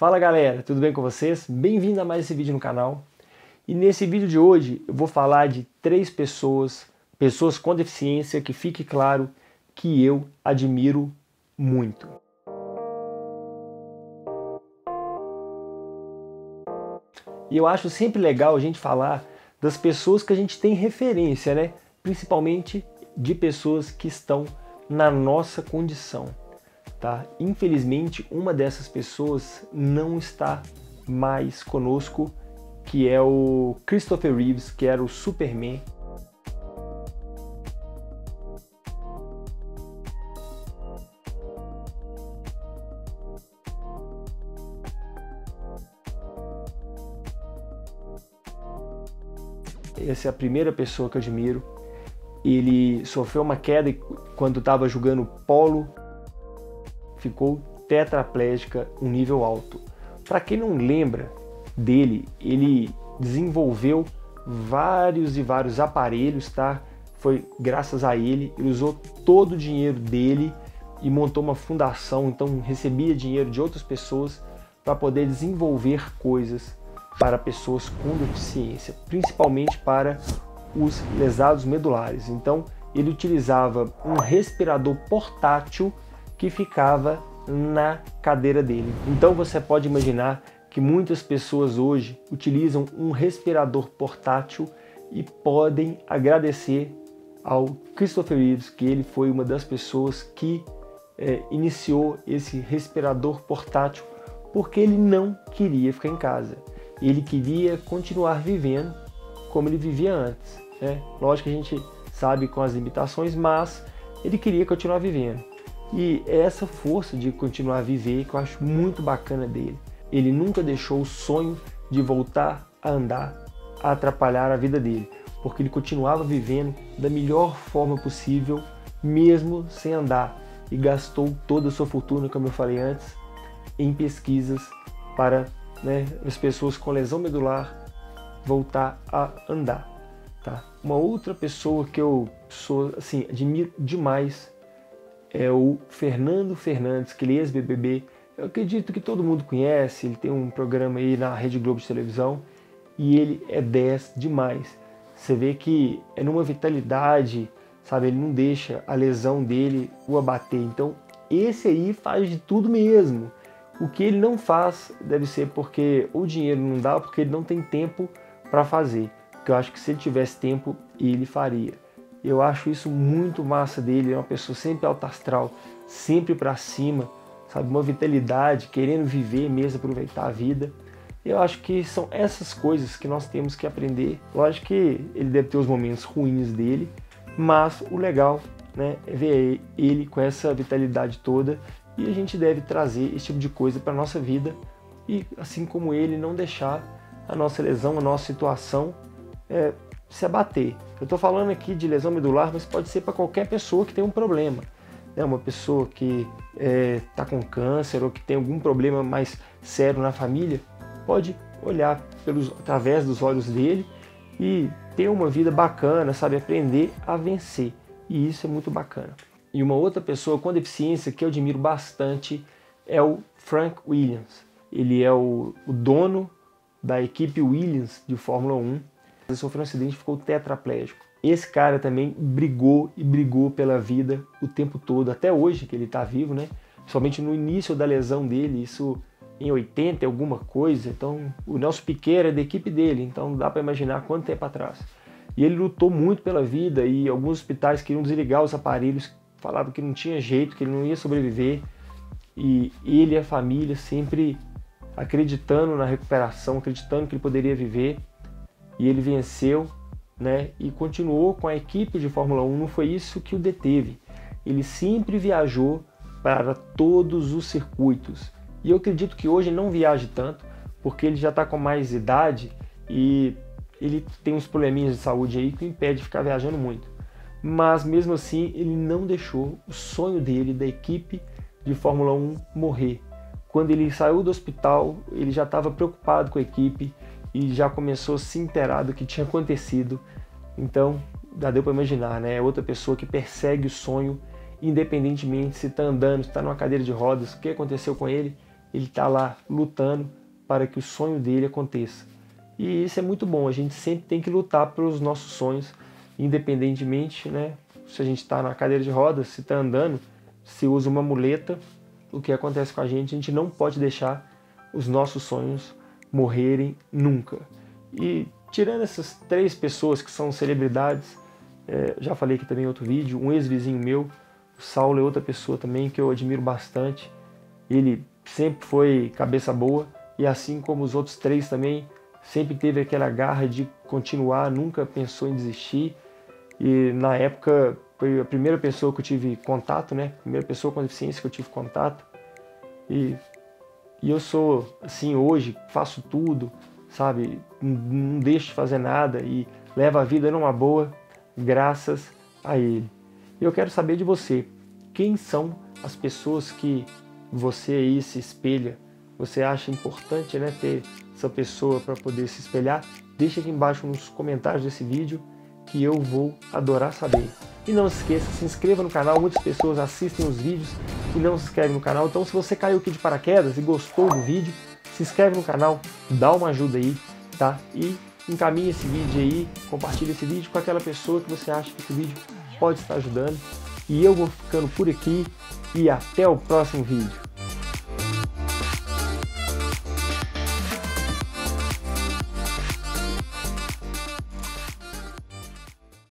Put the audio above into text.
Fala galera, tudo bem com vocês? Bem-vindo a mais esse vídeo no canal. E nesse vídeo de hoje eu vou falar de 3 pessoas com deficiência que fique claro que eu admiro muito. E eu acho sempre legal a gente falar das pessoas que a gente tem referência, né? Principalmente de pessoas que estão na nossa condição. Tá? Infelizmente, uma dessas pessoas não está mais conosco, que é o Christopher Reeves, que era o Superman. Essa é a primeira pessoa que eu admiro. Ele sofreu uma queda quando estava jogando polo, ficou tetraplégica, um nível alto. Para quem não lembra dele, ele desenvolveu vários aparelhos, tá? Foi graças a ele usou todo o dinheiro dele e montou uma fundação, então recebia dinheiro de outras pessoas para poder desenvolver coisas para pessoas com deficiência, principalmente para os lesados medulares. Então ele utilizava um respirador portátil que ficava na cadeira dele. Então você pode imaginar que muitas pessoas hoje utilizam um respirador portátil e podem agradecer ao Christopher Reeves, que ele foi uma das pessoas que iniciou esse respirador portátil, porque ele não queria ficar em casa. Ele queria continuar vivendo como ele vivia antes, né? Lógico que a gente sabe com as limitações, mas ele queria continuar vivendo. E é essa força de continuar a viver que eu acho muito bacana dele. Ele nunca deixou o sonho de voltar a andar a atrapalhar a vida dele, porque ele continuava vivendo da melhor forma possível, mesmo sem andar, e gastou toda a sua fortuna, como eu falei antes, em pesquisas para as pessoas com lesão medular voltar a andar. Tá? Uma outra pessoa que eu admiro demais é o Fernando Fernandes, que ele é ex-BBB. Eu acredito que todo mundo conhece, ele tem um programa aí na Rede Globo de televisão e ele é 10 demais. Você vê que é numa vitalidade, sabe? Ele não deixa a lesão dele o abater. Então esse aí faz de tudo mesmo. O que ele não faz deve ser porque o dinheiro não dá, porque ele não tem tempo para fazer. Porque eu acho que se ele tivesse tempo, ele faria. Eu acho isso muito massa dele, é uma pessoa sempre alto astral, sempre para cima, sabe, uma vitalidade, querendo viver mesmo, aproveitar a vida. Eu acho que são essas coisas que nós temos que aprender. Lógico que ele deve ter os momentos ruins dele, mas o legal, né, é ver ele com essa vitalidade toda, e a gente deve trazer esse tipo de coisa para a nossa vida e, assim como ele, não deixar a nossa lesão, a nossa situação se abater. Eu estou falando aqui de lesão medular, mas pode ser para qualquer pessoa que tem um problema. Uma pessoa que está com câncer ou que tem algum problema mais sério na família, pode olhar através dos olhos dele e ter uma vida bacana, sabe? Aprender a vencer. E isso é muito bacana. E uma outra pessoa com deficiência que eu admiro bastante é o Frank Williams. Ele é o dono da equipe Williams de Fórmula 1. Ele sofreu um acidente e ficou tetraplégico. Esse cara também brigou pela vida o tempo todo, até hoje que ele está vivo, né? Somente no início da lesão dele, isso em 80 alguma coisa. Então o Nelson Piquet era da equipe dele, então dá para imaginar quanto tempo atrás. E ele lutou muito pela vida e alguns hospitais queriam desligar os aparelhos, falavam que não tinha jeito, que ele não ia sobreviver. E ele e a família sempre acreditando na recuperação, acreditando que ele poderia viver. E ele venceu, né? E continuou com a equipe de Fórmula 1, não foi isso que o deteve. Ele sempre viajou para todos os circuitos. E eu acredito que hoje não viaje tanto, porque ele já está com mais idade e ele tem uns probleminhas de saúde aí que o impede de ficar viajando muito. Mas mesmo assim ele não deixou o sonho dele, da equipe de Fórmula 1, morrer. Quando ele saiu do hospital, ele já estava preocupado com a equipe e já começou a se inteirar do que tinha acontecido. Então já deu para imaginar, né? É outra pessoa que persegue o sonho, independentemente se está andando, se está numa cadeira de rodas, o que aconteceu com ele, ele está lá lutando para que o sonho dele aconteça. E isso é muito bom, a gente sempre tem que lutar pelos nossos sonhos, independentemente, né? Se a gente está na cadeira de rodas, se está andando, se usa uma muleta, o que acontece com a gente não pode deixar os nossos sonhos morrerem nunca. E tirando essas 3 pessoas que são celebridades, já falei aqui também em outro vídeo, um ex-vizinho meu, o Saulo, é outra pessoa também que eu admiro bastante. Ele sempre foi cabeça boa e assim como os outros 3 também, sempre teve aquela garra de continuar, nunca pensou em desistir. E na época foi a primeira pessoa que eu tive contato, né? A primeira pessoa com deficiência que eu tive contato. E eu sou assim hoje, faço tudo, sabe? Não deixo de fazer nada e levo a vida numa boa, graças a ele. E eu quero saber de você, quem são as pessoas que você aí se espelha? Você acha importante, né, ter essa pessoa para poder se espelhar? Deixa aqui embaixo nos comentários desse vídeo que eu vou adorar saber. E não se esqueça, se inscreva no canal, muitas pessoas assistem os vídeos e não se inscrevem no canal. Então se você caiu aqui de paraquedas e gostou do vídeo, se inscreve no canal, dá uma ajuda aí, tá? E encaminhe esse vídeo aí, compartilhe esse vídeo com aquela pessoa que você acha que esse vídeo pode estar ajudando. E eu vou ficando por aqui e até o próximo vídeo.